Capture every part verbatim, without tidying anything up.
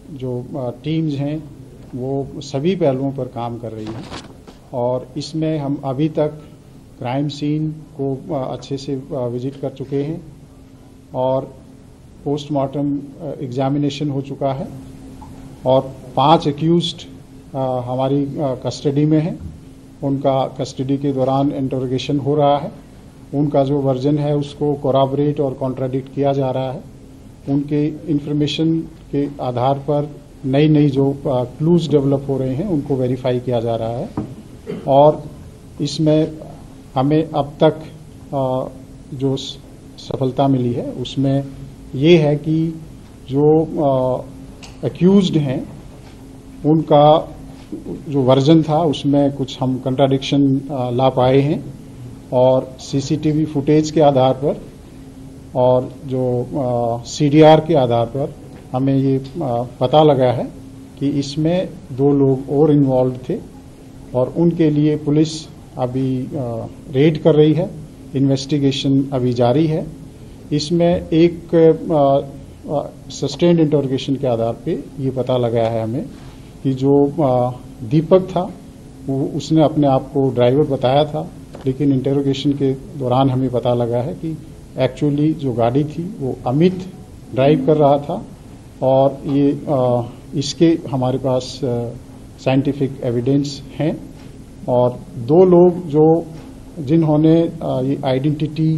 जो टीम्स हैं वो सभी पहलुओं पर काम कर रही हैं और इसमें हम अभी तक क्राइम सीन को अच्छे से विजिट कर चुके हैं और पोस्टमार्टम एग्जामिनेशन हो चुका है और पांच एक्यूज्ड हमारी कस्टडी में हैं। उनका कस्टडी के दौरान इंटरोगेशन हो रहा है। उनका जो वर्जन है उसको कोराबरेट और कॉन्ट्राडिक्ट किया जा रहा है। उनके इंफॉर्मेशन के आधार पर नई नई जो क्लूज डेवलप हो रहे हैं उनको वेरीफाई किया जा रहा है और इसमें हमें अब तक जो सफलता मिली है उसमें ये है कि जो एक्यूज्ड हैं उनका जो वर्जन था उसमें कुछ हम कंट्राडिक्शन ला पाए हैं और सीसीटीवी फुटेज के आधार पर और जो सीडीआर के आधार पर हमें ये आ, पता लगा है कि इसमें दो लोग और इन्वॉल्व थे और उनके लिए पुलिस अभी आ, रेड कर रही है। इन्वेस्टिगेशन अभी जारी है। इसमें एक सस्टेन्ड इंटरोगेशन के आधार पे ये पता लगा है हमें कि जो आ, दीपक था वो उसने अपने आप को ड्राइवर बताया था, लेकिन इंटरोगेशन के दौरान हमें पता लगा है कि एक्चुअली जो गाड़ी थी वो अमित ड्राइव कर रहा था और ये आ, इसके हमारे पास साइंटिफिक एविडेंस हैं और दो लोग जो जिन्होंने आ, ये आइडेंटिटी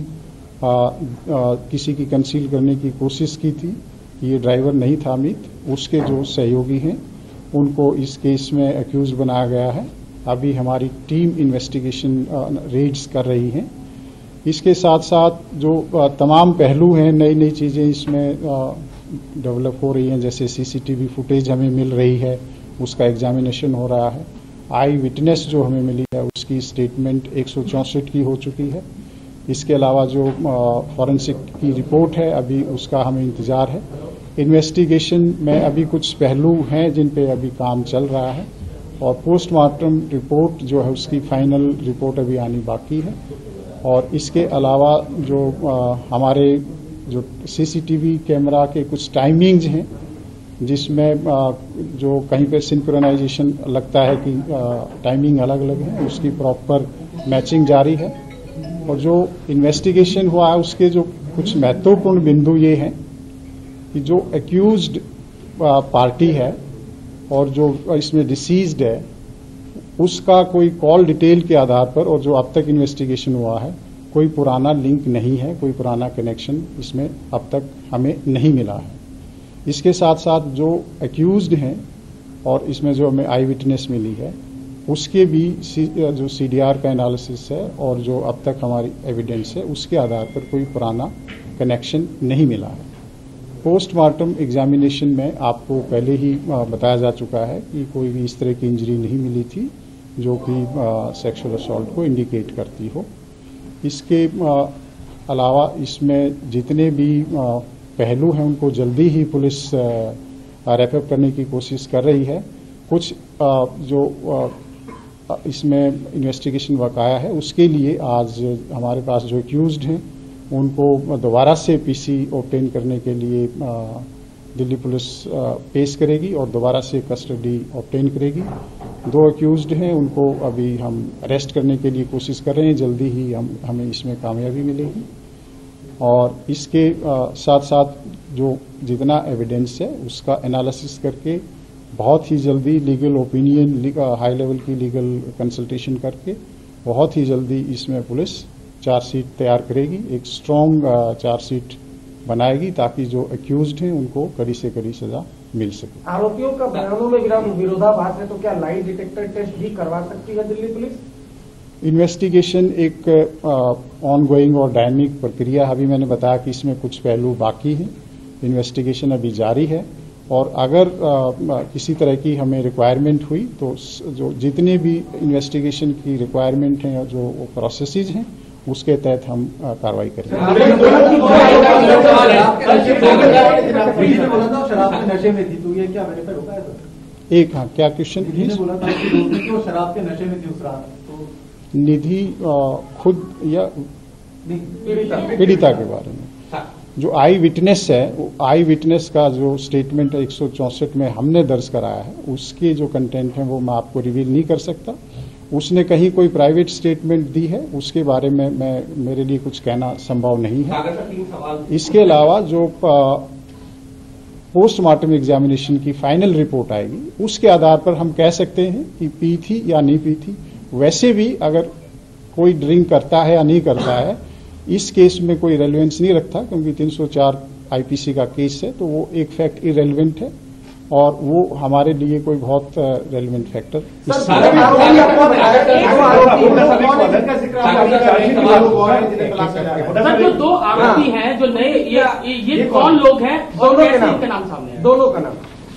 किसी की कंसील करने की कोशिश की थी, ये ड्राइवर नहीं था अमित, उसके जो सहयोगी हैं उनको इस केस में एक्यूज बनाया गया है। अभी हमारी टीम इन्वेस्टिगेशन रेड्स कर रही है। इसके साथ साथ जो तमाम पहलू हैं, नई नई चीज़ें इसमें डेवलप हो रही हैं, जैसे सीसीटीवी फुटेज हमें मिल रही है, उसका एग्जामिनेशन हो रहा है। आई विटनेस जो हमें मिली है उसकी स्टेटमेंट एक सौ चौंसठ की हो चुकी है। इसके अलावा जो फॉरेंसिक की रिपोर्ट है अभी उसका हमें इंतजार है। इन्वेस्टिगेशन में अभी कुछ पहलू हैं जिन पे अभी काम चल रहा है और पोस्टमार्टम रिपोर्ट जो है उसकी फाइनल रिपोर्ट अभी आनी बाकी है। और इसके अलावा जो आ, हमारे जो सीसीटीवी कैमरा के कुछ टाइमिंग्स हैं जिसमें आ, जो कहीं पे सिंक्रोनाइजेशन लगता है कि टाइमिंग अलग अलग है, उसकी प्रॉपर मैचिंग जारी है। और जो इन्वेस्टिगेशन हुआ है उसके जो कुछ महत्वपूर्ण बिंदु ये हैं कि जो एक्यूज्ड पार्टी है और जो इसमें डिसीज्ड है उसका कोई कॉल डिटेल के आधार पर और जो अब तक इन्वेस्टिगेशन हुआ है कोई पुराना लिंक नहीं है, कोई पुराना कनेक्शन इसमें अब तक हमें नहीं मिला है। इसके साथ साथ जो एक्यूज्ड हैं और इसमें जो हमें आई विटनेस मिली है उसके भी सी, जो सीडीआर का एनालिसिस है और जो अब तक हमारी एविडेंस है उसके आधार पर कोई पुराना कनेक्शन नहीं मिला है। पोस्टमार्टम एग्जामिनेशन में आपको पहले ही बताया जा चुका है कि कोई भी इस तरह की इंजरी नहीं मिली थी जो कि सेक्सुअल असॉल्ट को इंडिकेट करती हो। इसके अलावा इसमें जितने भी पहलू हैं उनको जल्दी ही पुलिस रैपअप करने की कोशिश कर रही है। कुछ जो इसमें इन्वेस्टिगेशन बकाया है उसके लिए आज हमारे पास जो एक्यूज्ड हैं उनको दोबारा से पीसी ऑब्टेन करने के लिए दिल्ली पुलिस पेश करेगी और दोबारा से कस्टडी ऑब्टेन करेगी। दो एक्यूज्ड हैं उनको अभी हम अरेस्ट करने के लिए कोशिश कर रहे हैं, जल्दी ही हम हमें इसमें कामयाबी मिलेगी। और इसके साथ साथ जो जितना एविडेंस है उसका एनालिसिस करके बहुत ही जल्दी लीगल ओपिनियन, हाई लेवल की लीगल कंसल्टेशन करके बहुत ही जल्दी इसमें पुलिस चार्जशीट तैयार करेगी, एक स्ट्रॉन्ग चार्जशीट बनाएगी ताकि जो एक्यूज्ड हैं उनको कड़ी से कड़ी सजा मिल सके। आरोपियों का बयानों में विरोधाभास है तो क्या लाई डिटेक्टर टेस्ट भी करवा सकती है दिल्ली पुलिस? इन्वेस्टिगेशन एक ऑनगोइंग और डायनेमिक प्रक्रिया, अभी मैंने बताया कि इसमें कुछ पहलू बाकी हैं। इन्वेस्टिगेशन अभी जारी है और अगर आ, किसी तरह की हमें रिक्वायरमेंट हुई तो जो जितने भी इन्वेस्टिगेशन की रिक्वायरमेंट हैं जो प्रोसेसेस हैं उसके तहत हम कार्रवाई करेंगे। नशे में थी तो ये क्या वेरीफाई होगा है सर? एक हाँ, क्या क्वेश्चन प्लीज? बोला था कि वो शराब के नशे में थी उस रात, तो निधि खुद या पीड़िता पीड़िता के बारे में जो आई विटनेस है, वो आई विटनेस का जो स्टेटमेंट एक सौ चौसठ में हमने दर्ज कराया है, उसके जो कंटेंट है वो मैं आपको रिवील नहीं कर सकता। उसने कहीं कोई प्राइवेट स्टेटमेंट दी है, उसके बारे में मैं मेरे लिए कुछ कहना संभव नहीं है। इसके अलावा जो पोस्टमार्टम एग्जामिनेशन की फाइनल रिपोर्ट आएगी, उसके आधार पर हम कह सकते हैं कि पी थी या नहीं पी थी। वैसे भी अगर कोई ड्रिंक करता है या नहीं करता है, इस केस में कोई रेलेवेंस नहीं रखता, क्योंकि तीन सौ चार आईपीसी का केस है, तो वो एक फैक्ट इरेलीवेंट है और वो हमारे लिए कोई बहुत रेलेवेंट फैक्टर सर, जो दो आरोपी हैं, जो नए, ये, ये, ये कौन लोग हैं और कैसे इनका नाम सामने है? दोनों का नाम,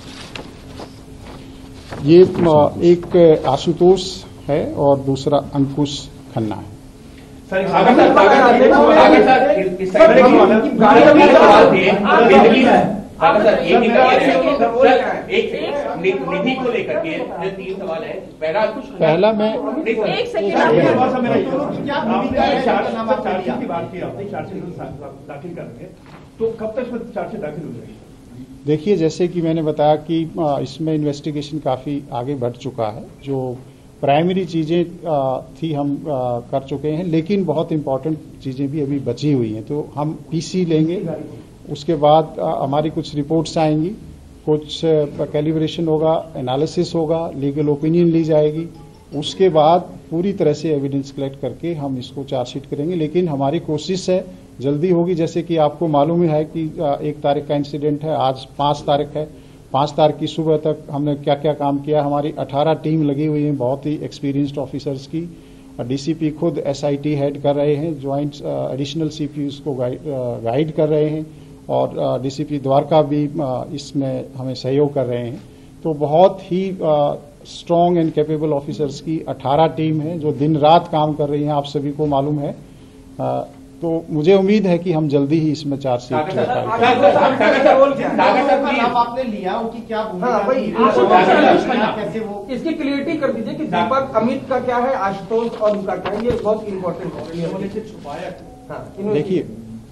ये एक आशुतोष है और दूसरा अंकुश खन्ना है। निधि को लेकर के जो तीन सवाल है, पहला कुछ पहला मैं एक सेकंड की बात की आपने, चार्जशीट दाखिल करेंगे तो कब तक इसमें चार्जशीट दाखिल हो जाएगी? देखिए, जैसे कि मैंने बताया कि इसमें इन्वेस्टिगेशन काफी आगे बढ़ चुका है। जो प्राइमरी चीजें थी हम कर चुके हैं, लेकिन बहुत इंपॉर्टेंट चीजें भी अभी बची हुई हैं, तो हम पीसी लेंगे। उसके बाद हमारी कुछ रिपोर्ट्स आएंगी, कुछ कैलिब्रेशन होगा, एनालिसिस होगा, लीगल ओपिनियन ली जाएगी। उसके बाद पूरी तरह से एविडेंस कलेक्ट करके हम इसको चार्जशीट करेंगे। लेकिन हमारी कोशिश है जल्दी होगी। जैसे कि आपको मालूम ही है कि एक तारीख का इंसिडेंट है, आज पांच तारीख है। पांच तारीख की सुबह तक हमने क्या क्या काम किया, हमारी अठारह टीम लगी हुई है, बहुत ही एक्सपीरियंस्ड ऑफिसर्स की। डीसीपी खुद एसआईटी हेड कर रहे हैं, ज्वाइंट एडिशनल सीपी उसको गाइड कर रहे हैं, और डीसीपी द्वारका भी इसमें हमें सहयोग कर रहे हैं। तो बहुत ही स्ट्रांग एंड कैपेबल ऑफिसर्स की अठारह टीम है जो दिन रात काम कर रही हैं, आप सभी को मालूम है। तो मुझे उम्मीद है कि हम जल्दी ही इसमें चार्जशीट आपने लिया उनकी क्या भूमिका, कैसे वो इसकी क्लियरिटी कर दीजिए कि दीपक अमित का क्या है, आशुतोष और उनका क्या है, ये बहुत इंपॉर्टेंट है। देखिए,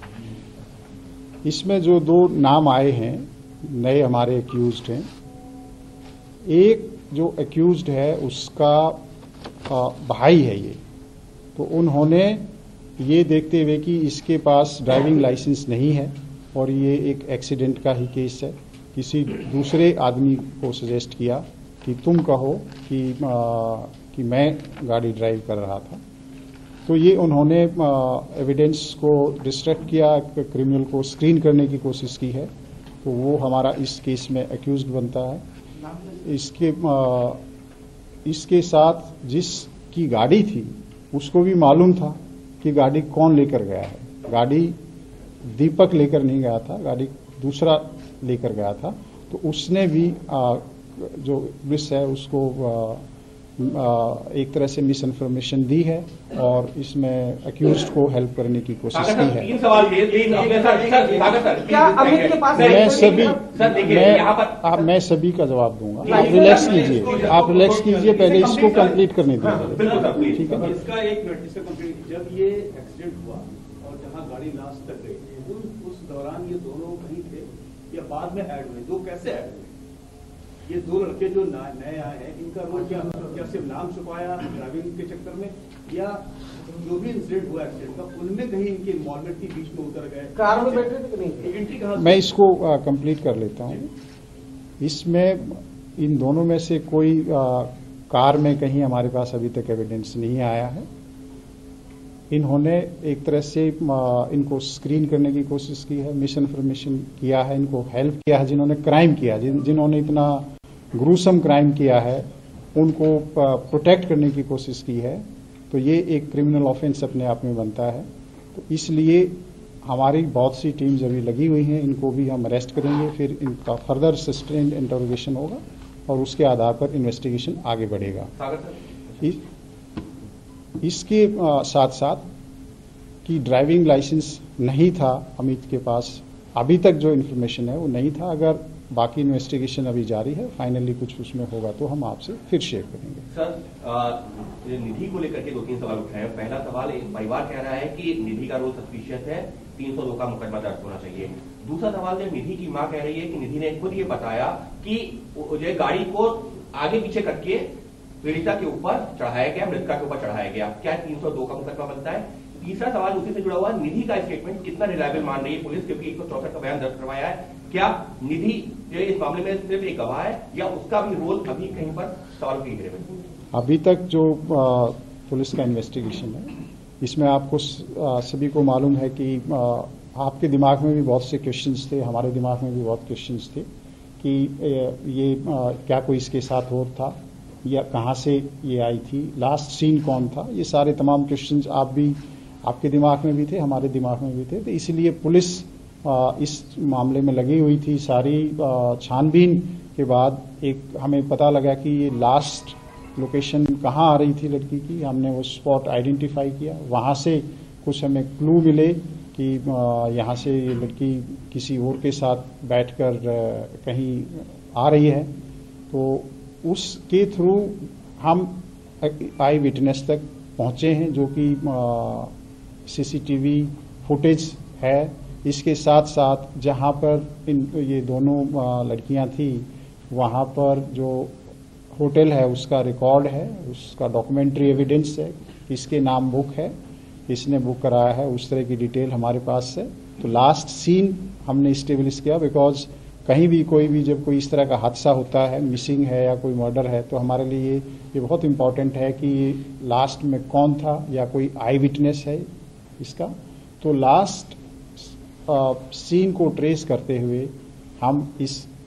इसमें जो दो नाम आए हैं नए हमारे एक्यूज्ड हैं, एक जो एक्यूज्ड है उसका भाई है ये, तो उन्होंने ये देखते हुए कि इसके पास ड्राइविंग लाइसेंस नहीं है और ये एक एक्सीडेंट का ही केस है, किसी दूसरे आदमी को सजेस्ट किया कि तुम कहो कि आ, कि मैं गाड़ी ड्राइव कर रहा था। तो ये उन्होंने एविडेंस को डिस्ट्रैक्ट किया, क्रिमिनल को स्क्रीन करने की कोशिश की है, तो वो हमारा इस केस में एक्यूज्ड बनता है। इसके आ, इसके साथ जिसकी गाड़ी थी उसको भी मालूम था कि गाड़ी कौन लेकर गया है। गाड़ी दीपक लेकर नहीं गया था, गाड़ी दूसरा लेकर गया था। तो उसने भी आ, जो पुलिस है उसको आ, आ, एक तरह से मिस इन्फॉर्मेशन दी है और इसमें अक्यूज्ड को हेल्प करने की कोशिश की है। तीन सवाल क्या अमित के पास मैं सभी मैं आप मैं सभी का जवाब दूंगा, आप रिलैक्स कीजिए, आप रिलैक्स कीजिए, पहले इसको कंप्लीट करने दीजिए। ठीक है, इसका एक मिनट इसका कंप्लीट। जब ये एक्सीडेंट हुआ और जहां गाड़ी लास्ट तक गई, उस दौरान ये दोनों कहीं थे या बाद में ऐड हुए? दो कैसे ऐड हुए? ये दो लड़के जो नए आए हैं, इनका रोल क्या क्या सिर्फ नाम छुपाया ड्राइविंग के चक्कर में, या जो भी इंसिडेंट हुआ एक्सीडेंट का उनमें कहीं इनकी इन्वॉल्वमेंट की, बीच में उतर गए, कार में बैठे थे कि नहीं? एंट्री कहां? मैं इसको कंप्लीट कर लेता हूं। इसमें इन दोनों में से कोई आ, कार में कहीं हमारे पास अभी तक एविडेंस नहीं आया है। इन्होंने एक तरह से आ, इनको स्क्रीन करने की कोशिश की है, मिस इन्फॉर्मेशन किया है, इनको हेल्प किया है। जिन्होंने क्राइम किया, जिन, जिन्होंने इतना ग्रूसम क्राइम किया है, उनको प्रोटेक्ट करने की कोशिश की है, तो ये एक क्रिमिनल ऑफेंस अपने आप में बनता है। तो इसलिए हमारी बहुत सी टीम्स अभी लगी हुई हैं, इनको भी हम अरेस्ट करेंगे, फिर इनका फर्दर सस्टेन्ड इंटरोगेशन होगा और उसके आधार पर इन्वेस्टिगेशन आगे बढ़ेगा। इस, इसके साथ साथ कि ड्राइविंग लाइसेंस नहीं था अमित के पास, अभी तक जो इन्फॉर्मेशन है वो नहीं था। अगर बाकी इन्वेस्टिगेशन अभी जारी है, फाइनली कुछ उसमें होगा तो हम आपसे फिर शेयर करेंगे। सर, निधि को लेकर के दो तीन सवाल उठाए। पहला सवाल, परिवार कह रहा है कि निधि का रोल सस्पिशियस है, तीन सौ दो का मुकदमा दर्ज होना चाहिए। दूसरा सवाल, जब निधि की मां कह रही है कि निधि ने खुद ये बताया कि जो गाड़ी को आगे पीछे करके पीड़िता के ऊपर चढ़ाया गया, मृतका के ऊपर चढ़ाया गया, क्या तीन सौ दो का मुकदमा बनता है? तीसरा सवाल उसी से जुड़ा हुआ, निधि का स्टेटमेंट कितना रिलायबल मान रही है पुलिस, क्योंकि एक सौ चौसठ का बयान दर्ज करवाया है। क्या निधि इस मामले में सिर्फ एक गवाह है या उसका भी रोल अभी कहीं पर सवाल की घेरे में? अभी तक जो आ, पुलिस का इन्वेस्टिगेशन है, इसमें आपको सभी को मालूम है कि आ, आपके दिमाग में भी बहुत से क्वेश्चंस थे, हमारे दिमाग में भी बहुत क्वेश्चंस थे कि ये आ, क्या कोई इसके साथ और था या कहां से ये आई थी, लास्ट सीन कौन था, ये सारे तमाम क्वेश्चंस आप भी, आपके दिमाग में भी थे, हमारे दिमाग में भी थे। तो इसलिए पुलिस आ, इस मामले में लगी हुई थी। सारी छानबीन के बाद एक हमें पता लगा कि ये लास्ट लोकेशन कहाँ आ रही थी लड़की की, हमने वो स्पॉट आइडेंटिफाई किया, वहां से कुछ हमें क्लू मिले कि यहाँ से ये लड़की किसी और के साथ बैठकर कहीं आ रही है। तो उसके थ्रू हम आई विटनेस तक पहुंचे हैं, जो कि सीसीटीवी फुटेज है। इसके साथ साथ जहां पर इन ये दोनों लड़कियां थी, वहां पर जो होटल है उसका रिकॉर्ड है, उसका डॉक्यूमेंट्री एविडेंस है, इसके नाम बुक है, इसने बुक कराया है, उस तरह की डिटेल हमारे पास है। तो लास्ट सीन हमने इस्टेब्लिश किया, बिकॉज कहीं भी कोई भी जब कोई इस तरह का हादसा होता है, मिसिंग है या कोई मर्डर है, तो हमारे लिए ये बहुत इंपॉर्टेंट है कि लास्ट में कौन था या कोई आई विटनेस है इसका। तो लास्ट सीन को ट्रेस करते हुए हम इस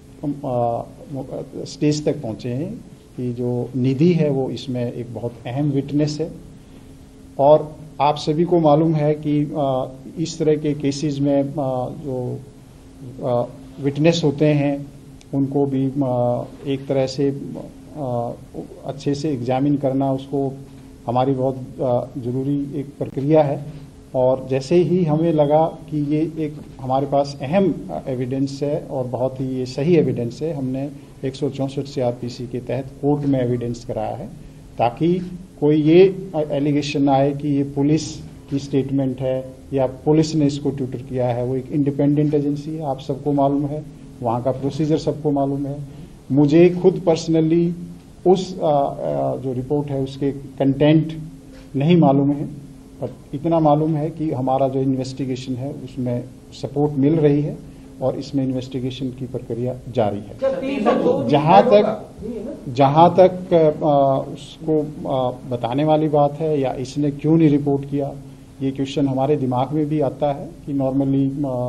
स्टेज तक पहुंचे हैं कि जो निधि है वो इसमें एक बहुत अहम विटनेस है। और आप सभी को मालूम है कि आ, इस तरह के केसेस में आ, जो आ, विटनेस होते हैं उनको भी आ, एक तरह से आ, अच्छे से एग्जामिन करना, उसको हमारी बहुत जरूरी एक प्रक्रिया है। और जैसे ही हमें लगा कि ये एक हमारे पास अहम एविडेंस है और बहुत ही ये सही एविडेंस है, हमने एक सौ चौंसठ सीआरपीसी के तहत कोर्ट में एविडेंस कराया है, ताकि कोई ये एलिगेशन आए कि ये पुलिस की स्टेटमेंट है या पुलिस ने इसको ट्यूटर किया है। वो एक इंडिपेंडेंट एजेंसी है, आप सबको मालूम है, वहाँ का प्रोसीजर सबको मालूम है। मुझे खुद पर्सनली उस आ, आ, जो रिपोर्ट है उसके कंटेंट नहीं मालूम है, पर इतना मालूम है कि हमारा जो इन्वेस्टिगेशन है उसमें सपोर्ट मिल रही है और इसमें इन्वेस्टिगेशन की प्रक्रिया जारी है। जहां तक जहां तक आ, उसको आ, बताने वाली बात है या इसने क्यों नहीं रिपोर्ट किया, ये क्वेश्चन हमारे दिमाग में भी आता है कि नॉर्मली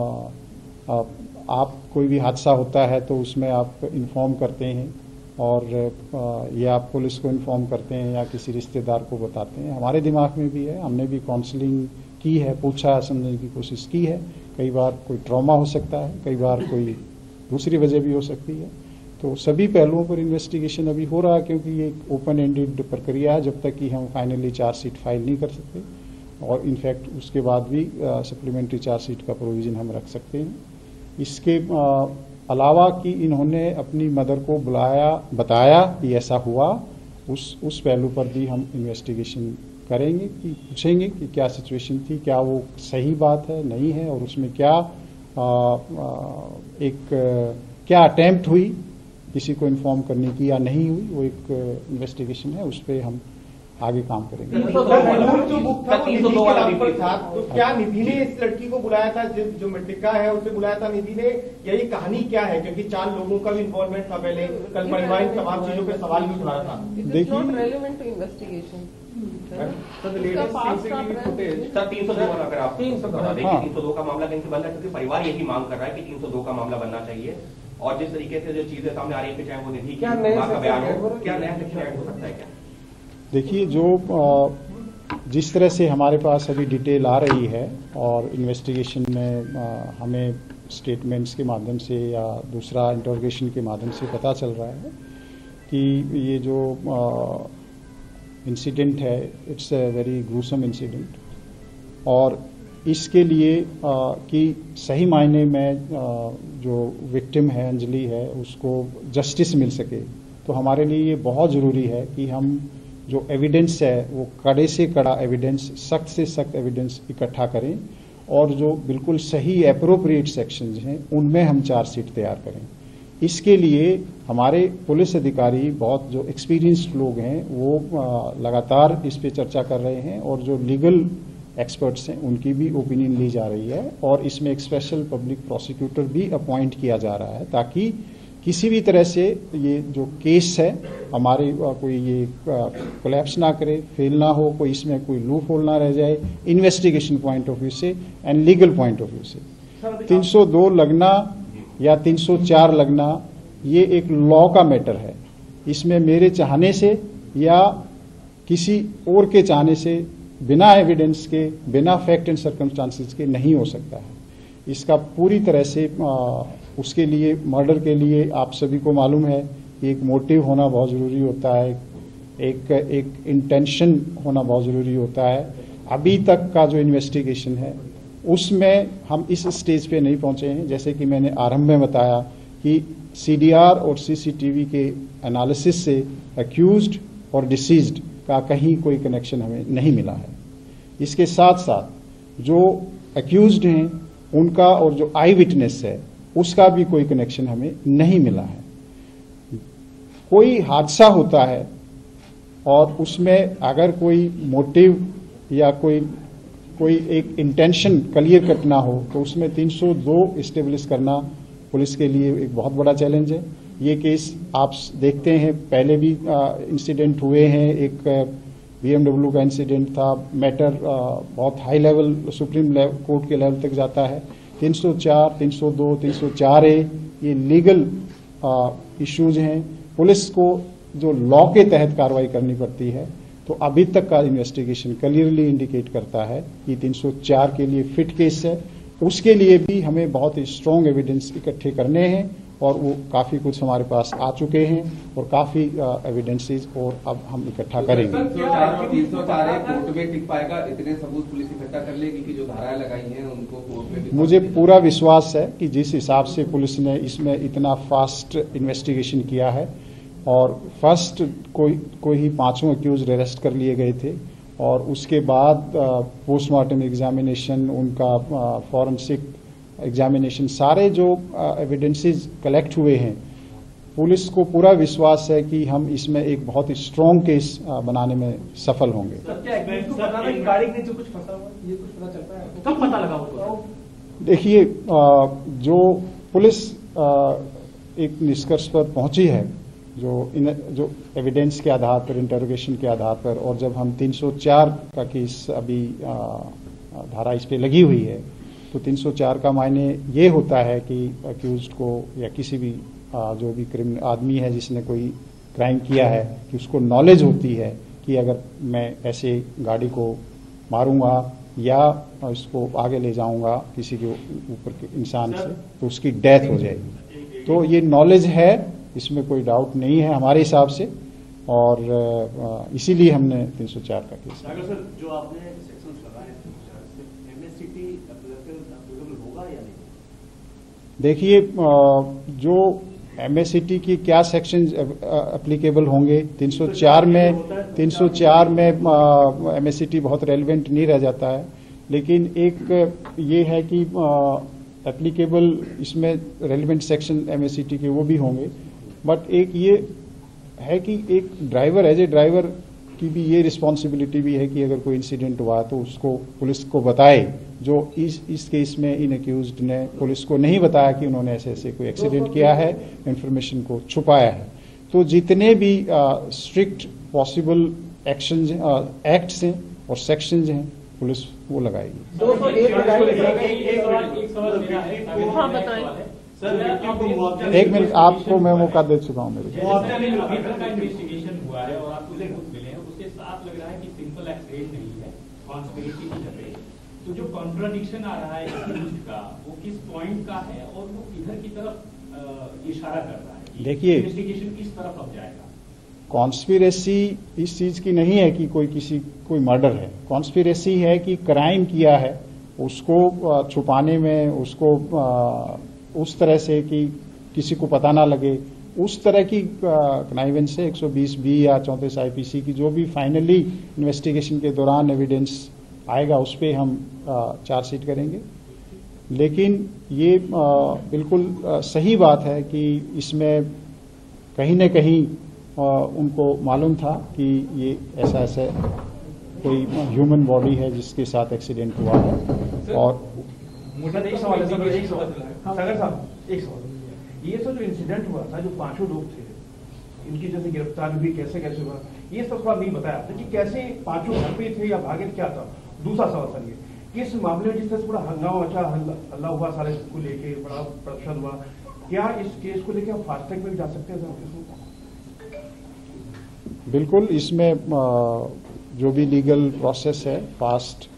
आप कोई भी हादसा होता है तो उसमें आप इन्फॉर्म करते हैं और या आप पुलिस को इन्फॉर्म करते हैं या किसी रिश्तेदार को बताते हैं। हमारे दिमाग में भी है, हमने भी काउंसलिंग की है, पूछा, समझने की कोशिश की है। कई बार कोई ट्रॉमा हो सकता है, कई बार कोई दूसरी वजह भी हो सकती है। तो सभी पहलुओं पर इन्वेस्टिगेशन अभी हो रहा है, क्योंकि ये एक ओपन एंडेड प्रक्रिया है जब तक कि हम फाइनली चार्जशीट फाइल नहीं कर सकते, और इनफैक्ट उसके बाद भी सप्लीमेंट्री चार्जशीट का प्रोविजन हम रख सकते हैं। इसके आ, अलावा कि इन्होंने अपनी मदर को बुलाया, बताया कि ऐसा हुआ, उस उस पहलू पर भी हम इन्वेस्टिगेशन करेंगे कि पूछेंगे कि क्या सिचुएशन थी, क्या वो सही बात है, नहीं है, और उसमें क्या आ, आ, एक आ, क्या अटेम्प्ट हुई किसी को इन्फॉर्म करने की या नहीं हुई। वो एक इन्वेस्टिगेशन है, उस पर हम आगे काम करेंगे। जो बुक था वो निधि के नाम पर था, तो क्या निधि ने इस लड़की को बुलाया था, जो मृतका है उसे बुलाया था निधि ने, यही कहानी क्या है? क्योंकि चार लोगों का भी इन्वॉल्वमेंट था पहले, कल परिवार तमाम चीजों पे सवाल भी उठाया था। देखिए, सर तीन सौ दो अगर आप तीन सौ तीन सौ दो का मामला कहीं से बन रहा है, क्योंकि परिवार यही मांग कर रहा है कि तीन सौ दो का मामला बनना चाहिए। और जिस तरीके से जो चीजें सामने आ रही है, चाहे वो निधि की मां का बयान हो, क्या नया सेक्शन ऐड हो सकता है? क्या देखिए, जो जिस तरह से हमारे पास अभी डिटेल आ रही है और इन्वेस्टिगेशन में हमें स्टेटमेंट्स के माध्यम से या दूसरा इंटरोगेशन के माध्यम से पता चल रहा है कि ये जो इंसिडेंट है, it's a very gruesome incident, और इसके लिए आ, कि सही मायने में आ, जो विक्टिम है, अंजलि है, उसको जस्टिस मिल सके, तो हमारे लिए ये बहुत ज़रूरी है कि हम जो एविडेंस है वो कड़े से कड़ा एविडेंस, सख्त से सख्त एविडेंस इकट्ठा करें और जो बिल्कुल सही एप्रोप्रिएट सेक्शंस हैं उनमें हम चार्जशीट तैयार करें। इसके लिए हमारे पुलिस अधिकारी बहुत जो एक्सपीरियंस्ड लोग हैं वो लगातार इस पे चर्चा कर रहे हैं और जो लीगल एक्सपर्ट्स हैं उनकी भी ओपिनियन ली जा रही है और इसमें एक स्पेशल पब्लिक प्रोसिक्यूटर भी अपॉइंट किया जा रहा है ताकि किसी भी तरह से ये जो केस है हमारे कोई ये कोलैप्स ना करे, फेल ना हो, कोई इसमें कोई लूप होल ना रह जाए, इन्वेस्टिगेशन पॉइंट ऑफ व्यू से and legal point of view से। तीन सौ दो लगना या तीन सौ चार लगना ये एक लॉ का मैटर है, इसमें मेरे चाहने से या किसी और के चाहने से बिना एविडेंस के, बिना फैक्ट एंड सर्कमस्टांसेस के नहीं हो सकता है। इसका पूरी तरह से आ, उसके लिए मर्डर के लिए आप सभी को मालूम है कि एक मोटिव होना बहुत जरूरी होता है, एक एक इंटेंशन होना बहुत जरूरी होता है। अभी तक का जो इन्वेस्टिगेशन है उसमें हम इस स्टेज पे नहीं पहुंचे हैं। जैसे कि मैंने आरंभ में बताया कि सीडीआर और सीसीटीवी के एनालिसिस से अक्यूज्ड और डिसीज्ड का कहीं कोई कनेक्शन हमें नहीं मिला है। इसके साथ साथ जो अक्यूज्ड हैं उनका और जो आई विटनेस है उसका भी कोई कनेक्शन हमें नहीं मिला है। कोई हादसा होता है और उसमें अगर कोई मोटिव या कोई कोई एक इंटेंशन क्लियर कट ना हो तो उसमें तीन सौ दो इस्टेब्लिश करना पुलिस के लिए एक बहुत बड़ा चैलेंज है। ये केस आप देखते हैं पहले भी इंसिडेंट हुए हैं, एक बीएमडब्ल्यू का इंसिडेंट था, मैटर बहुत हाई लेवल सुप्रीम कोर्ट के लेवल तक जाता है। तीन सौ चार, तीन सौ दो, तीन सौ चार ए ये लीगल इश्यूज हैं, पुलिस को जो लॉ के तहत कार्रवाई करनी पड़ती है। तो अभी तक का इन्वेस्टिगेशन क्लियरली इंडिकेट करता है कि तीन सौ चार के लिए फिट केस है। उसके लिए भी हमें बहुत ही स्ट्रॉन्ग एविडेंस इकट्ठे करने हैं और वो काफी कुछ हमारे पास आ चुके हैं और काफी एविडेंसेस और अब हम इकट्ठा करेंगे। तीन सौ चार कोर्ट में टिक पाएगा, इतने सबूत पुलिस इकट्ठा कर लेगी कि जो धाराएं लगाई हैं उनको कोर्ट में। मुझे पूरा विश्वास है कि जिस हिसाब से पुलिस ने इसमें इतना फास्ट इन्वेस्टिगेशन किया है और फर्स्ट कोई कोई ही पांचों अक्यूज अरेस्ट कर लिए गए थे और उसके बाद पोस्टमार्टम एग्जामिनेशन, उनका फॉरेंसिक एग्जामिनेशन, सारे जो एविडेंसेस कलेक्ट हुए हैं, पुलिस को पूरा विश्वास है कि हम इसमें एक बहुत ही स्ट्रॉन्ग केस बनाने में सफल होंगे। कब पता लगा? देखिए, जो पुलिस एक निष्कर्ष पर पहुंची है, जो इन जो एविडेंस के आधार पर, इंटरोगेशन के आधार पर, और जब हम तीन सौ चार का केस अभी धारा इस पे लगी हुई है तो तीन सौ चार का मायने ये होता है कि अक्यूज्ड को या किसी भी आ, जो भी क्रिमिनल आदमी है जिसने कोई क्राइम किया है कि उसको नॉलेज होती है कि अगर मैं ऐसे गाड़ी को मारूंगा या इसको आगे ले जाऊंगा किसी के ऊपर के इंसान से तो उसकी डेथ हो जाएगी। तो ये नॉलेज है, इसमें कोई डाउट नहीं है हमारे हिसाब से, और इसीलिए हमने तीन सौ चार का केस। सर, जो आपने सेक्शंस लगाए हैं एमएससीटी एप्लीकेबल होगा या नहीं? देखिए, जो एमएससीटी की क्या सेक्शन एप्लीकेबल होंगे, तीन सौ चार में तीन सौ चार में एमएससीटी बहुत रेलिवेंट नहीं रह जाता है, लेकिन एक ये है कि एप्लीकेबल इसमें रेलिवेंट सेक्शन एमएससीटी के वो भी होंगे। बट एक ये है कि एक ड्राइवर एज ए ड्राइवर की भी ये रिस्पॉन्सिबिलिटी भी है कि अगर कोई इंसिडेंट हुआ तो उसको पुलिस को बताए। जो इस इस केस में इन अक्यूज्ड ने पुलिस को नहीं बताया कि उन्होंने ऐसे ऐसे कोई एक्सीडेंट किया है, इंफॉर्मेशन को छुपाया है। तो जितने भी स्ट्रिक्ट पॉसिबल एक्शंस एक्ट्स हैं और सेक्शंस हैं पुलिस वो लगाएगी। एक मिनट, आपको मैं मौका दे चुका हूँ। मेरे इन्वेस्टिगेशन हुआ है और आपको सबूत मिले हैं, उसके साथ लग रहा है कि सिंपल एक्सीडेंट नहीं है, कॉन्स्पिरेसी की तरह। तो जो कॉन्ट्राडिक्शन आ रहा है का, वो किस पॉइंट का है और वो किधर की तरफ इशारा कर रहा है? देखिए, इन्वेस्टिगेशन किस तरफ अब जाएगा? कॉन्स्पिरेसी इस चीज की नहीं है कि कोई किसी कोई मर्डर है। कॉन्स्पिरेसी है कि क्राइम किया है उसको छुपाने में, उसको उस तरह से कि किसी को पता ना लगे, उस तरह की कनाइवेंस से एक सौ बीस बी या चौंतीस आईपीसी की जो भी फाइनली इन्वेस्टिगेशन के दौरान एविडेंस आएगा उस पर हम चार्जशीट करेंगे। लेकिन ये आ, बिल्कुल आ, सही बात है कि इसमें कहीं न कहीं आ, उनको मालूम था कि ये ऐसा ऐसा कोई ह्यूमन बॉडी है जिसके साथ एक्सीडेंट हुआ है। और मुझे एक सवाल है सर, एक सवाल सागर साहब, एक सवाल, ये सब जो इंसिडेंट हुआ था, जो पांचों लोग थे, इनकी जैसे गिरफ्तारी हुई, कैसे कैसे हुआ, ये सब थोड़ा नहीं बताया आपने कि कैसे पांचों घर पे थे या भागे, क्या था। दूसरा सवाल सर, ये इस मामले में जिस तरह से बड़ा हंगामा मचा, हल्ला हुआ सारे को लेके, बड़ा प्रदर्शन हुआ, क्या इस केस को लेके हम फास्ट ट्रैक में भी जा सकते हैं सर? बिल्कुल, इसमें जो भी लीगल प्रोसेस है फास्ट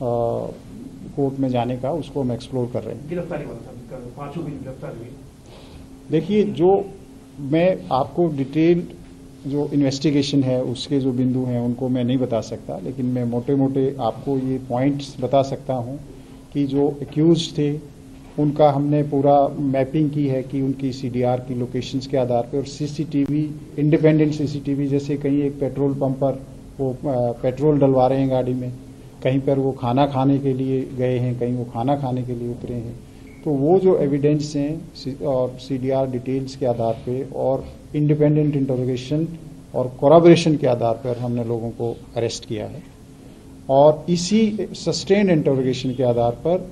कोर्ट में जाने का, उसको हम एक्सप्लोर कर रहे हैं। गिरफ्तारी वाला पांचों की गिरफ्तारी हुई। देखिए, जो मैं आपको डिटेल्ड जो इन्वेस्टिगेशन है उसके जो बिंदु हैं उनको मैं नहीं बता सकता, लेकिन मैं मोटे मोटे आपको ये पॉइंट्स बता सकता हूं कि जो एक्यूज थे उनका हमने पूरा मैपिंग की है कि उनकी सीडीआर की लोकेशंस के आधार पर, और सीसीटीवी, इंडिपेंडेंट सीसीटीवी, जैसे कहीं एक पेट्रोल पंप पर वो पेट्रोल डलवा रहे हैं गाड़ी में, कहीं पर वो खाना खाने के लिए गए हैं, कहीं वो खाना खाने के लिए उतरे हैं, तो वो जो एविडेंस हैं और सीडीआर डिटेल्स के आधार पे और इंडिपेंडेंट इंटरोगेशन और कोराबोरेशन के आधार पर हमने लोगों को अरेस्ट किया है। और इसी सस्टेन्ड इंटरोगेशन के आधार पर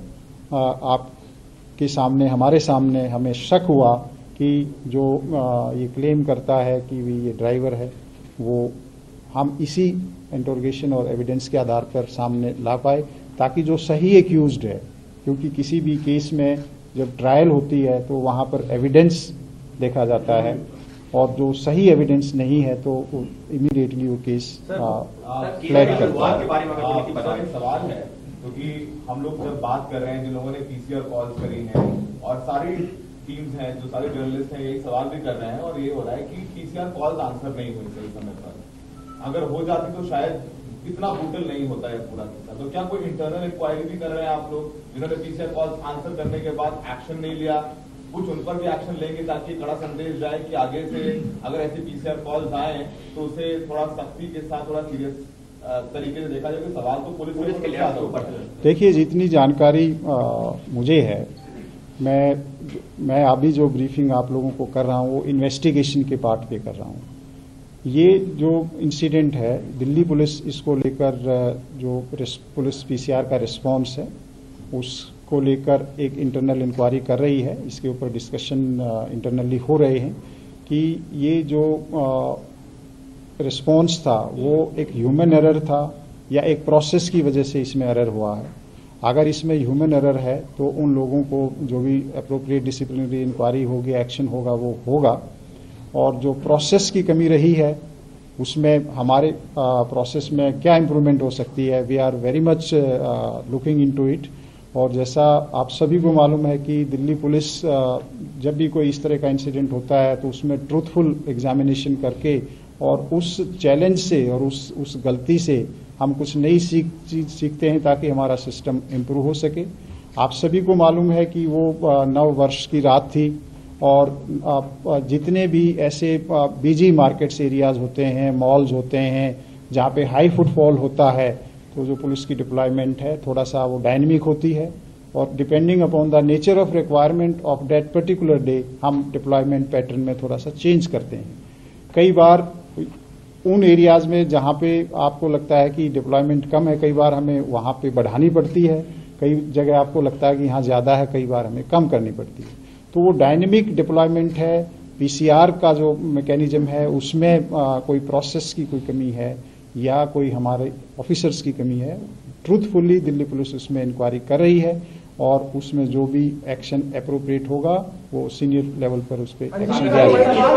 आपके सामने, हमारे सामने हमें शक हुआ कि जो ये क्लेम करता है कि ये ड्राइवर है, वो हम इसी इंटरोगेशन और एविडेंस के आधार पर सामने ला पाए, ताकि जो सही एक्यूज्ड है, क्योंकि किसी भी केस में जब ट्रायल होती है तो वहां पर एविडेंस देखा जाता है, और जो सही एविडेंस नहीं है तो इमीडिएटली वो केस फ्लैग करता है। सवाल है क्योंकि हम लोग जब बात कर रहे हैं, जिन लोगों ने पीसीआर कॉल्स करी हैं और सारी टीम्स हैं, जो सारे जर्नलिस्ट हैं, यही सवाल भी कर रहे हैं, और ये हो रहा है कि पीसीआर कॉल्स आंसर नहीं हुई सही समय पर। अगर हो जाती तो शायद इतना ब्रूटल नहीं होता है पूरा किस्सा। तो क्या कोई इंटरनल इंक्वायरी भी कर रहे हैं आप लोग, जिन्होंने पीसीआर कॉल्स आंसर करने के बाद एक्शन नहीं लिया, कुछ उन पर भी एक्शन लेंगे ताकि कड़ा संदेश जाए कि आगे से अगर ऐसे पीसीआर कॉल्स आए तो उसे थोड़ा सख्ती के साथ, थोड़ा सीरियस तरीके से देखा जाए? सवाल तो पुलिस पुलिस के लिए। देखिए, जितनी जानकारी आ, मुझे है, मैं मैं अभी जो ब्रीफिंग आप लोगों को कर रहा हूँ वो इन्वेस्टिगेशन के पार्ट पे कर रहा हूँ। ये जो इंसिडेंट है, दिल्ली पुलिस इसको लेकर जो पुलिस पीसीआर का रिस्पांस है उसको लेकर एक इंटरनल इंक्वायरी कर रही है। इसके ऊपर डिस्कशन इंटरनली हो रहे हैं कि ये जो रिस्पांस था वो एक ह्यूमन एरर था या एक प्रोसेस की वजह से इसमें एरर हुआ है। अगर इसमें ह्यूमन एरर है तो उन लोगों को जो भी अप्रोप्रिएट डिसिप्लिनरी इंक्वायरी होगी, एक्शन होगा, वो होगा। और जो प्रोसेस की कमी रही है उसमें हमारे प्रोसेस में क्या इम्प्रूवमेंट हो सकती है, we are very much looking into it. और जैसा आप सभी को मालूम है कि दिल्ली पुलिस uh, जब भी कोई इस तरह का इंसिडेंट होता है तो उसमें ट्रूथफुल एग्जामिनेशन करके और उस चैलेंज से और उस उस गलती से हम कुछ नई सीख चीज सीखते हैं ताकि हमारा सिस्टम इम्प्रूव हो सके। आप सभी को मालूम है कि वो uh, नव वर्ष की रात थी और जितने भी ऐसे बिजी मार्केट्स एरियाज होते हैं, मॉल्स होते हैं, जहाँ पे हाई फुटफॉल होता है, तो जो पुलिस की डिप्लॉयमेंट है थोड़ा सा वो डायनेमिक होती है, और depending upon the nature of requirement of that particular day हम डिप्लॉयमेंट पैटर्न में थोड़ा सा चेंज करते हैं। कई बार उन एरियाज में जहाँ पे आपको लगता है कि डिप्लॉयमेंट कम है, कई बार हमें वहाँ पे बढ़ानी पड़ती है, कई जगह आपको लगता है कि यहाँ ज्यादा है, कई बार हमें कम करनी पड़ती है। तो वो डायनेमिक डिप्लॉयमेंट है। पीसीआर का जो मैकेनिज्म है उसमें आ, कोई प्रोसेस की कोई कमी है या कोई हमारे ऑफिसर्स की कमी है, ट्रूथफुली दिल्ली पुलिस उसमें इंक्वायरी कर रही है और उसमें जो भी एक्शन एप्रोप्रिएट होगा वो सीनियर लेवल पर उस पर एक्शन लिया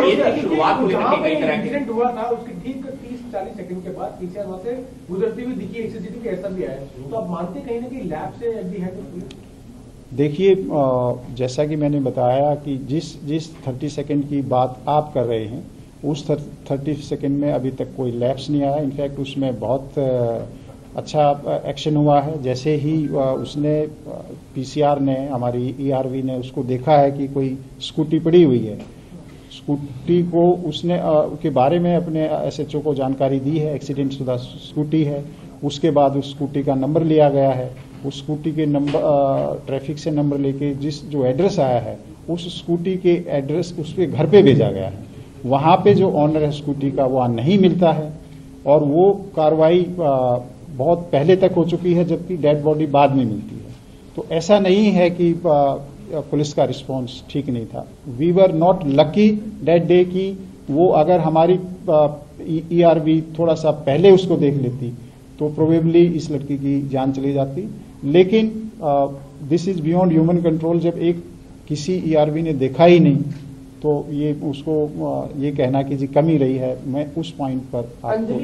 जाएगा। एक्सीडेंट हुआ था उसके ठीक तीस चालीस सेकंड के बाद पीसीआर वहां से गुजरती हुई दिखी, एक्सीडेंट ऐसा भी आया, तो आप मानते कहीं ना कहीं लैब से एफ डी है? देखिए, जैसा कि मैंने बताया कि जिस जिस तीस सेकंड की बात आप कर रहे हैं उस तीस सेकंड में अभी तक कोई लैप्स नहीं आया। इनफैक्ट उसमें बहुत अच्छा एक्शन हुआ है। जैसे ही उसने पीसीआर ने, हमारी ईआरवी ने उसको देखा है कि कोई स्कूटी पड़ी हुई है, स्कूटी को उसने आ, के बारे में अपने एसएचओ को जानकारी दी है, एक्सीडेंट शुदा स्कूटी है। उसके बाद उस स्कूटी का नंबर लिया गया है, उस स्कूटी के नंबर ट्रैफिक से नंबर लेके जिस जो एड्रेस आया है उस स्कूटी के एड्रेस उसके घर पे भेजा गया है। वहां पे जो ऑनर है स्कूटी का वहां नहीं मिलता है और वो कार्रवाई बहुत पहले तक हो चुकी है, जबकि डेड बॉडी बाद में मिलती है। तो ऐसा नहीं है कि पुलिस का रिस्पांस ठीक नहीं था। We were not lucky that day कि वो अगर हमारी ईआरबी थोड़ा सा पहले उसको देख लेती तो प्रोबेबली इस लड़की की जान चली जाती। लेकिन this is beyond human control. जब एक किसी ईआरबी ने देखा ही नहीं तो ये उसको uh, ये कहना कि जी कमी रही है, मैं उस पॉइंट पर आपको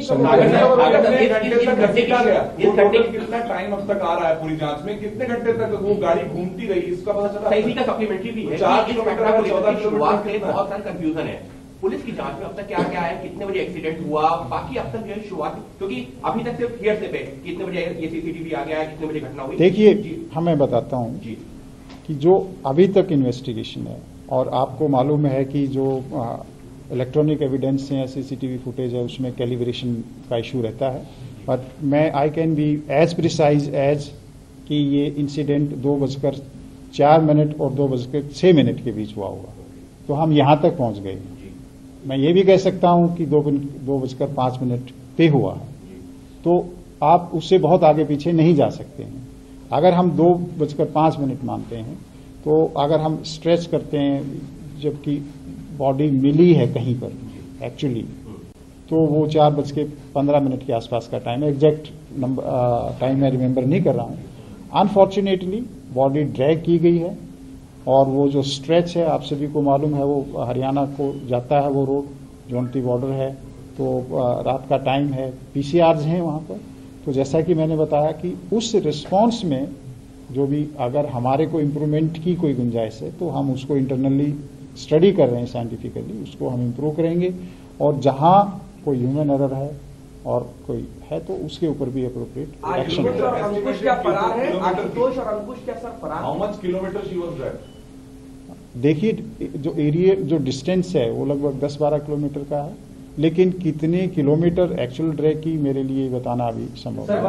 कितना टाइम अब तक आ रहा है पूरी जांच में, कितने घंटे तक वो गाड़ी घूमती रही इसका पता चला? सही का सप्लीमेंट्री भी है। चार किलोमीटर चौदह शुरुआत में बहुत सारा कंफ्यूजन है। पुलिस की जांच में अब तक क्या क्या है, कितने बजे एक्सीडेंट हुआ, बाकी अब तक जो है शुरुआत, क्योंकि अभी तक सिर्फ हियरसे पे कितने बजे ये सीसीटीवी आ गया है, कितने बजे घटना हुई। देखिए हमें बताता हूं कि जो अभी तक इन्वेस्टिगेशन है और आपको मालूम है कि जो इलेक्ट्रॉनिक एविडेंस है, सीसीटीवी फुटेज है, उसमें कैलिब्रेशन का इशू रहता है। बट मैं I can be as precise as कि ये इंसिडेंट दो बजकर चार मिनट और दो बजकर छह मिनट के बीच हुआ होगा, तो हम यहां तक पहुंच गए। मैं ये भी कह सकता हूं कि दो दो बजकर पांच मिनट पे हुआ है, तो आप उससे बहुत आगे पीछे नहीं जा सकते हैं। अगर हम दो बजकर पांच मिनट मानते हैं तो अगर हम स्ट्रेच करते हैं, जबकि बॉडी मिली है कहीं पर एक्चुअली, तो वो चार बज के पंद्रह मिनट के आसपास का टाइम है। एग्जैक्ट नंबर टाइम मैं रिमेंबर नहीं कर रहा हूं। अनफॉर्चुनेटली बॉडी ड्रैग की गई है और वो जो स्ट्रेच है, आप सभी को मालूम है, वो हरियाणा को जाता है, वो रोड जोनती बॉर्डर है, तो रात का टाइम है, पीसीआर्स हैं वहां पर। तो जैसा कि मैंने बताया कि उस रिस्पांस में जो भी अगर हमारे को इम्प्रूवमेंट की कोई गुंजाइश है तो हम उसको इंटरनली स्टडी कर रहे हैं, साइंटिफिकली उसको हम इम्प्रूव करेंगे। और जहां कोई ह्यूमन एरर है और कोई है तो उसके ऊपर भी अप्रोप्रिएट एक्शन। अंकुश क्या फरार है? आशुतोष और अंकुश क्या सर फरार? How much kilometre she was drive? देखिए जो एरिया जो डिस्टेंस है वो लगभग दस बारह किलोमीटर का है, लेकिन कितने किलोमीटर एक्चुअल ड्रैग की मेरे लिए बताना अभी संभव है।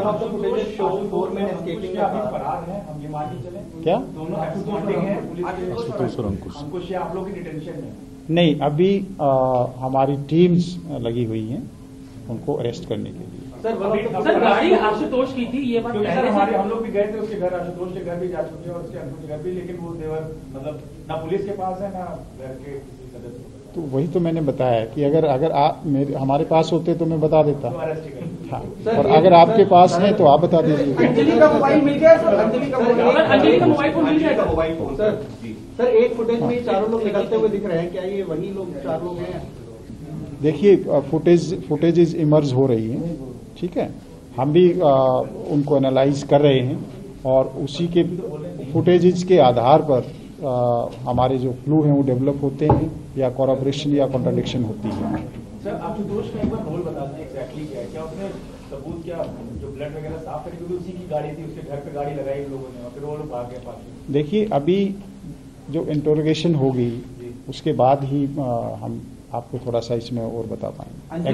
क्या आशुतोष और अंकुश अंकुश आप लोग की डिटेंशन में? नहीं, अभी आ, हमारी टीम्स लगी हुई हैं उनको अरेस्ट करने के लिए। सर सर गाड़ी आशुतोष की थी, ये बात सर हमारे हम लोग भी गए थे उसके घर, आशुतोष के घर भी जा चुके हैं और उसके अंकुश के घर भी, लेकिन वो देवर मतलब ना पुलिस के पास है ना घर के किसी सदस्य। तो वही तो मैंने बताया कि अगर अगर आप मेरे हमारे पास होते तो मैं बता देता। हाँ, और अगर आपके पास है तो आप बता दीजिए। अंजलि का मोबाइल मिल गया सर? अंजलि का मोबाइल अंजलि का मोबाइल फोन मिल गया मोबाइल फोन सर सर एक फुटेज में चारों लोग निकलते हुए दिख रहे हैं, क्या ये वही लोग चार लोग हैं? देखिए फुटेज फुटेजेस इमर्ज हो रही हैं, ठीक है, हम भी आ, उनको एनालाइज कर रहे हैं और उसी के फुटेजेस के आधार पर आ, हमारे जो क्लू हैं वो डेवलप होते हैं या कॉरपोरेशन या कॉन्ट्राडिक्शन होती है। सर आशुतोष का एक बार रोल बता दें एक्जैक्टली क्या है, क्या उसने सबूत क्या जो ब्लड वगैरह साफ करी, क्योंकि उसी की गाड़ी थी, उसके घर पे गाड़ी लगाई उन लोगों ने और फिर वो लोग भाग गए पास। देखिए अभी जो इंटरोगेशन होगी उसके बाद ही आ, हम आपको थोड़ा सा इसमें और बता पाएंगे।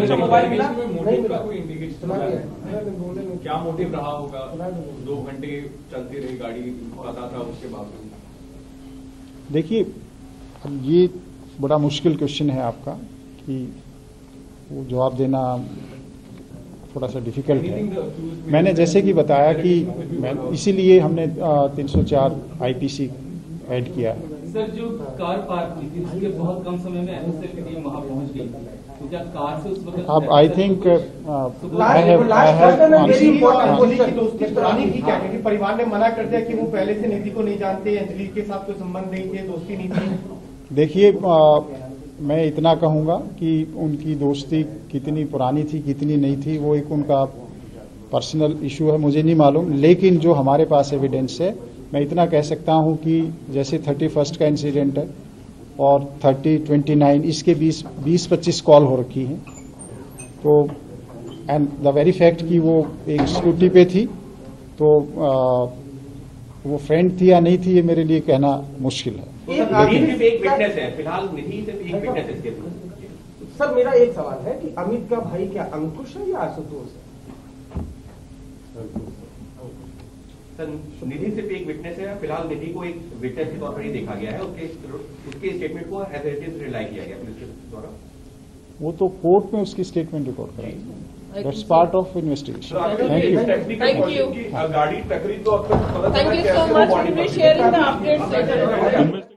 क्या मोटिव रहा होगा? दो घंटे चलती रही गाड़ी, पता था उसके बावजूद? देखिए अब ये बड़ा मुश्किल क्वेश्चन है आपका कि वो जवाब देना थोड़ा सा डिफिकल्ट है। मैंने जैसे कि बताया कि मैं इसीलिए हमने तीन सौ चार आईपीसी ऐड किया है। सर जो कार पार्क हुई थी उसके बहुत कम समय में एफएसएल की टीम वहां पहुंच गई, तो क्या कार से उस वक्त अब I think I have I have परिवार ने मना कर दिया कि वो पहले से निधि को नहीं जानते, अंजलि के साथ कोई संबंध नहीं थे, दोस्ती नहीं थी। देखिए मैं इतना कहूंगा कि उनकी दोस्ती कितनी पुरानी थी कितनी नहीं थी वो एक उनका पर्सनल इशू है, मुझे नहीं मालूम। लेकिन जो हमारे पास एविडेंस है मैं इतना कह सकता हूं कि जैसे थर्टी फर्स्ट का इंसिडेंट है और थर्टी ट्वेंटी नाइन इसके बीस बीस पच्चीस कॉल हो रखी हैं, तो एंड द वेरी फैक्ट कि वो एक स्कूटी पे थी, तो आ, वो फ्रेंड थी या नहीं थी ये मेरे लिए कहना मुश्किल है। निधि सिर्फ एक विटनेस है, फिलहाल निधि सिर्फ एक विटनेस है इसके अंदर। सर मेरा एक सवाल है कि अमित का भाई क्या अंकुश है या आशुतोष है? सर निधि सिर्फ एक विटनेस है, फिलहाल निधि को एक विटनेस के तौर पर ही देखा गया है, उसके उसके स्टेटमेंट को एज इट इज रिलाई किया गया पुलिस के द्वारा। वो तो कोर्ट में उसकी स्टेटमेंट रिकॉर्ड कराई। That's part of investigation. Thank you. गाड़ी टकरी तो अब तक पता Thank you so much for sharing the updates.